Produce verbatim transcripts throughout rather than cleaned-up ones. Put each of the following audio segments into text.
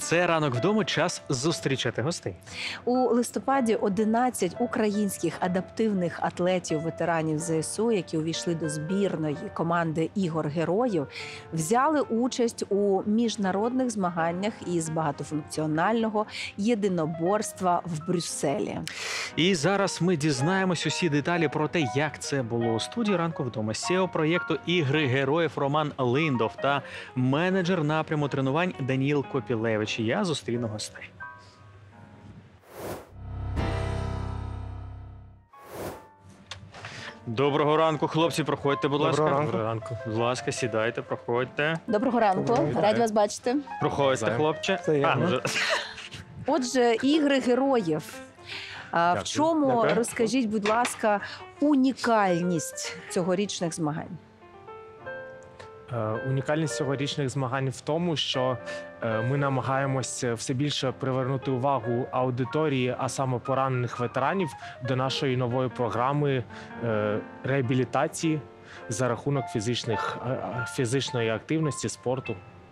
Це «Ранок вдома», час зустрічати гостей. У листопаді одинадцять українських адаптивних атлетів-ветеранів ЗСУ, які увійшли до збірної команди «Ігор Героїв», взяли участь у міжнародних змаганнях із багатофункціонального єдиноборства в Брюсселі. І зараз ми дізнаємось усі деталі про те, як це було. У студії «Ранку вдома» сі і о проєкту «Ігри Героїв» Роман Линдов та менеджер напряму тренувань Даніїл Копілевич. Я зустріну гостей. Доброго ранку, хлопці, проходьте, будь ласка. Доброго ранку. Доброго ранку. Будь ласка, сідайте, проходьте. Доброго ранку, Доброго. раді вас бачити. Проходьте, Взаєм. хлопче. Взаємно. А, вже. Отже, «Ігри Героїв». А в Дякую. чому, Дякую. розкажіть, будь ласка, унікальність цьогорічних змагань? Е, Унікальність цьогорічних змагань в тому, що е, ми намагаємось все більше привернути увагу аудиторії, а саме поранених ветеранів, до нашої нової програми е, реабілітації за рахунок фізичних, е, фізичної активності, спорту.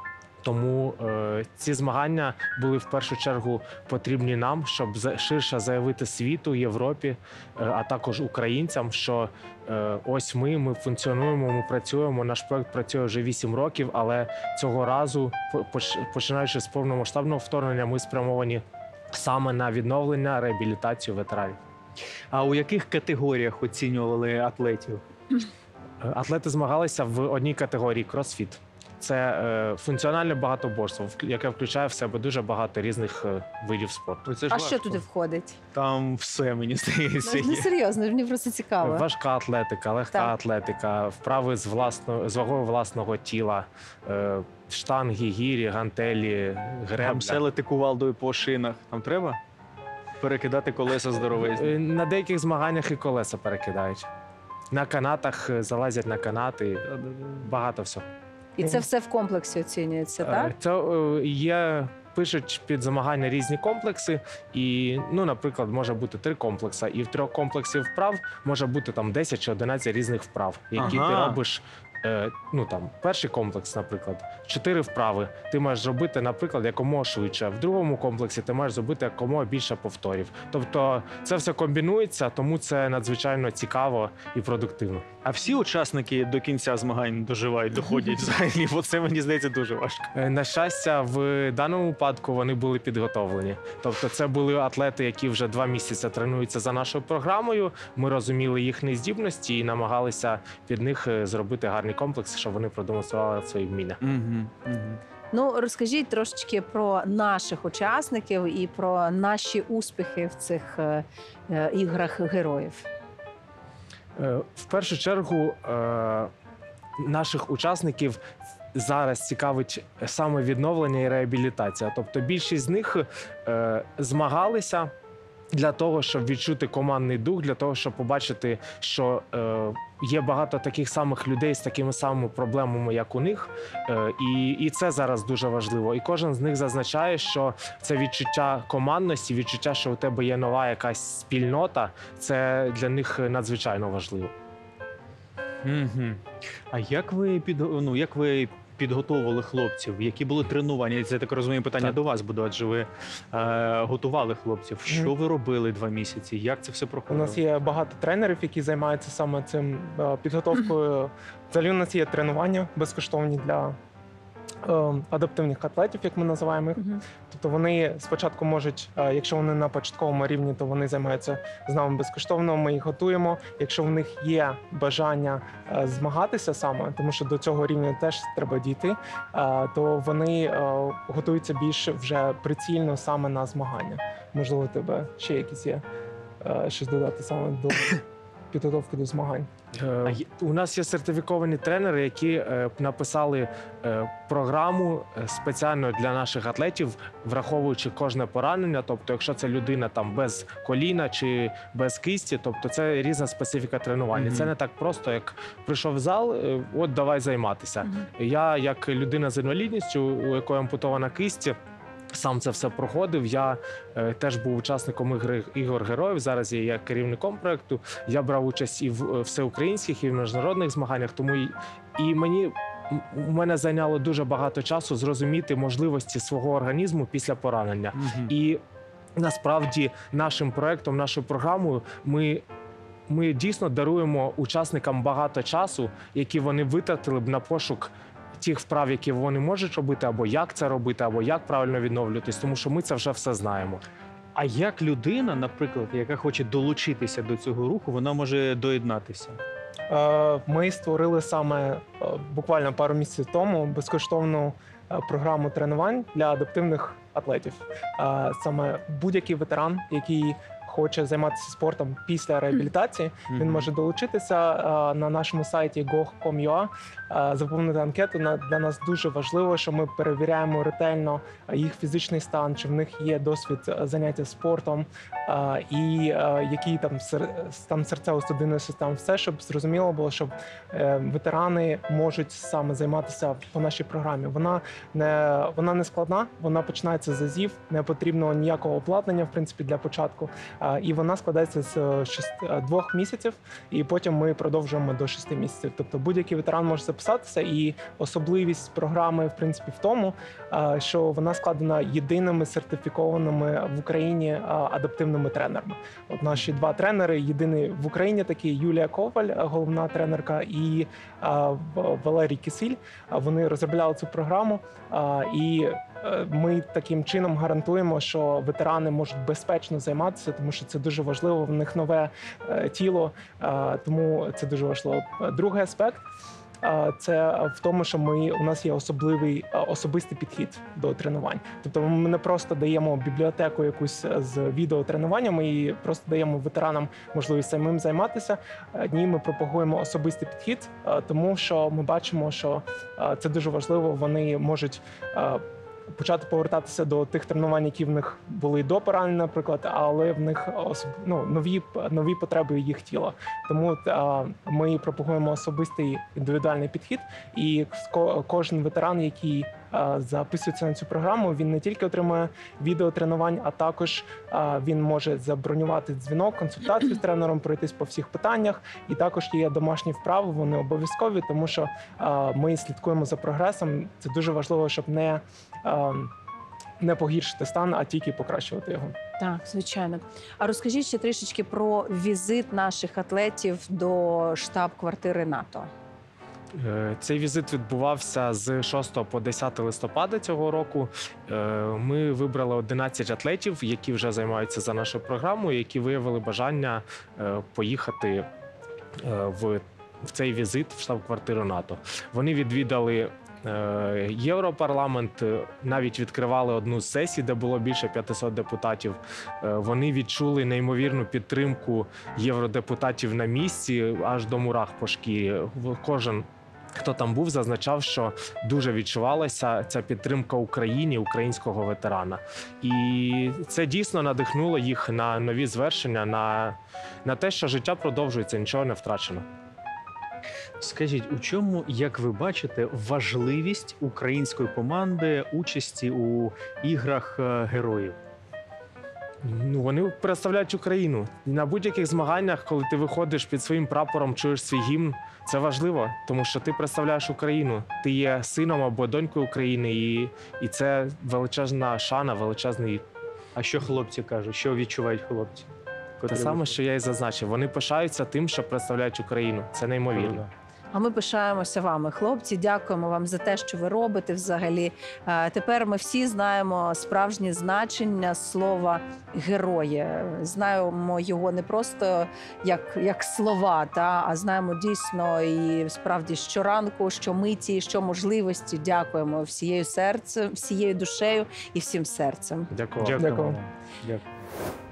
Тому е, ці змагання були в першу чергу потрібні нам, щоб за- ширше заявити світу, Європі, е, а також українцям, що е, ось ми, ми функціонуємо, ми працюємо. Наш проект працює вже вісім років, але цього разу, по- поч- починаючи з повномасштабного вторгнення, ми спрямовані саме на відновлення, реабілітацію ветеранів. А у яких категоріях оцінювали атлетів? Е, Атлети змагалися в одній категорії кросфіт. Це е, функціональне багатоборство, вк- яке включає в себе дуже багато різних е, видів спорту. Це ж А що важко. туди входить? Там все, мені здається. Ну, є. серйозно, мені просто цікаво. Важка атлетика, легка Так. атлетика, вправи з власного з вагою власного тіла, е, штанги, гірі, гантелі, Там гребля. селити кувалдою по шинах. Там треба перекидати колеса здоровезні. Е, На деяких змаганнях і колеса перекидають. На канатах е, залазять на канати, багато всього. І це все в комплексі оцінюється, Е, так? Це е, є. Пишуть під змагання різні комплекси, і, ну, наприклад, може бути три комплекси, і в трьох комплексів вправ може бути там десять чи одинадцять різних вправ, які Ага. ти робиш. Е, ну там перший комплекс, наприклад, чотири вправи. Ти маєш зробити, наприклад, якомога швидше. В другому комплексі ти маєш зробити якомога більше повторів. Тобто це все комбінується, тому це надзвичайно цікаво і продуктивно. А всі учасники до кінця змагань доживають, доходять взагалі, бо це, мені здається, дуже важко. Е, На щастя, в даному випадку вони були підготовлені. Тобто, це були атлети, які вже два місяці тренуються за нашою програмою. Ми розуміли їхні здібності і намагалися під них е, зробити гарний комплекс, щоб вони продемонстрували свої вміння. Угу, угу. Ну, розкажіть трошечки про наших учасників і про наші успіхи в цих е, е, іграх героїв. Е, В першу чергу е, наших учасників зараз цікавить саме відновлення і реабілітація. Тобто більшість з них е, змагалися для того, щоб відчути командний дух, для того, щоб побачити, що е, є багато таких самих людей з такими самими проблемами, як у них. Е, і, і це зараз дуже важливо. І кожен з них зазначає, що це відчуття командності, відчуття, що у тебе є нова якась спільнота, це для них надзвичайно важливо. Угу. А як ви під ну як ви підготовували хлопців? Які були тренування? Це, так розумію, питання Так. до вас буде, адже ви е, готували хлопців. Що ви робили два місяці? Як це все У проходило? нас є багато тренерів, які займаються саме цим е, підготовкою. Взагалі у нас є тренування безкоштовні для е, адаптивних атлетів, як ми називаємо їх. Мгм. Тобто вони спочатку можуть, е, якщо вони на початковому рівні, то вони займаються з нами безкоштовно. Ми їх готуємо. Якщо в них є бажання е, змагатися саме, тому що до цього рівня теж треба дійти, е, то вони е, готуються більш вже прицільно саме на змагання. Можливо, у тебе ще якісь є е, щось додати саме до підготовки до змагань. Е, А є- У нас є сертифіковані тренери, які е, написали е, програму е, спеціально для наших атлетів, враховуючи кожне поранення. Тобто, якщо це людина там без коліна чи без кисті, тобто це різна специфіка тренування. Мгм. Це не так просто, як прийшов в зал, е, от давай займатися. Мгм. Я, як людина з інвалідністю, у якої ампутована кисті, сам це все проходив. Я е, теж був учасником ігри ігор героїв. Зараз я є керівником проекту. Я брав участь і в е, всеукраїнських, і в міжнародних змаганнях. Тому і, і мені м- у мене зайняло дуже багато часу зрозуміти можливості свого організму після поранення. Мгм. І насправді нашим проектом, нашою програмою ми, ми дійсно даруємо учасникам багато часу, які вони витратили б на пошук тих вправ, які вони можуть робити, або як це робити, або як правильно відновлюватись, тому що ми це вже все знаємо. А як людина, наприклад, яка хоче долучитися до цього руху, вона може доєднатися? Е, Ми створили саме е, буквально пару місяців тому безкоштовну е, програму тренувань для адаптивних атлетів. Е, Саме будь-який ветеран, який хоче займатися спортом після реабілітації, він Мгм. може долучитися е, на нашому сайті го крапка ком крапка ю а, е, заповнити анкету. На- Для нас дуже важливо, що ми перевіряємо ретельно е, їх фізичний стан, чи в них є досвід е, заняття спортом, е, і е, який там сер- стан серцево-судинної системи. Все, щоб зрозуміло було, щоб е, ветерани можуть саме займатися по нашій програмі. Вона не вона не складна, вона починається з азів, не потрібно ніякого обладнання, в принципі, для початку. А, І вона складається з е, шести, е, двох місяців, і потім ми продовжуємо до шести місяців. Тобто будь-який ветеран може записатися, і особливість програми, в принципі, в тому, е, що вона складена єдиними сертифікованими в Україні е, адаптивними тренерами. От наші два тренери, єдиний в Україні такий Юлія Коваль, е, головна тренерка, і е, В- Валерій Кисиль. Е, Вони розробляли цю програму, е, і е, ми таким чином гарантуємо, що ветерани можуть безпечно займатися, тому що це дуже важливо. В них нове е, тіло, е, тому це дуже важливо. Е, Другий аспект. е, Це в тому, що ми у нас є особливий е, особистий підхід до тренувань. Тобто ми не просто даємо бібліотеку якусь з відеотренуваннями і просто даємо ветеранам можливість самим займатися. Е, Ні, ми пропагуємо особистий підхід, е, тому що ми бачимо, що е, це дуже важливо. Вони можуть е, почати повертатися до тих тренувань, які в них були до поранення, наприклад, але в них особ... ну, нові, нові потреби їх тіла. Тому а, ми пропагуємо особистий індивідуальний підхід, і ко- кожен ветеран, який а, записується на цю програму, він не тільки отримує відеотренувань, а також а, він може забронювати дзвінок, консультацію з тренером, пройтись по всіх питаннях. І також є домашні вправи, вони обов'язкові, тому що а, ми слідкуємо за прогресом. Це дуже важливо, щоб не а, не погіршити стан, а тільки покращувати його. Так, звичайно. А розкажіть ще трішечки про візит наших атлетів до штаб-квартири НАТО. Е, Цей візит відбувався з шостого по десяте листопада цього року. Е, Ми вибрали одинадцять атлетів, які вже займаються за нашою програмою, які виявили бажання е, поїхати е, в в цей візит в штаб-квартиру НАТО. Вони відвідали е, Європарламент, е, навіть відкривали одну з сесій, де було більше п'ятисот депутатів. Е, Вони відчули неймовірну підтримку євродепутатів на місці, аж до мурах по шкірі. В- Кожен, хто там був, зазначав, що дуже відчувалася ця підтримка Україні, українського ветерана. І це дійсно надихнуло їх на нові звершення, на, на те, що життя продовжується, нічого не втрачено. Скажіть, у чому, як ви бачите, важливість української команди участі у іграх е, героїв? Ну, вони представляють Україну. На будь-яких змаганнях, коли ти виходиш під своїм прапором, чуєш свій гімн, це важливо, тому що ти представляєш Україну. Ти є сином або донькою України, і, і це величезна шана, величезний. А що хлопці кажуть? Що відчувають хлопці? Те котрі саме, виходять? що я і зазначив. Вони пишаються тим, що представляють Україну. Це неймовірно. А ми пишаємося вами, хлопці. Дякуємо вам за те, що ви робите взагалі. Е, Тепер ми всі знаємо справжнє значення слова герої. Знаємо його не просто як, як слова, та а знаємо дійсно і справді щоранку, щомиті, що можливості. Дякуємо всією серцем, всією душею і всім серцем. Дякую. Дякую. Дякую. Дякую.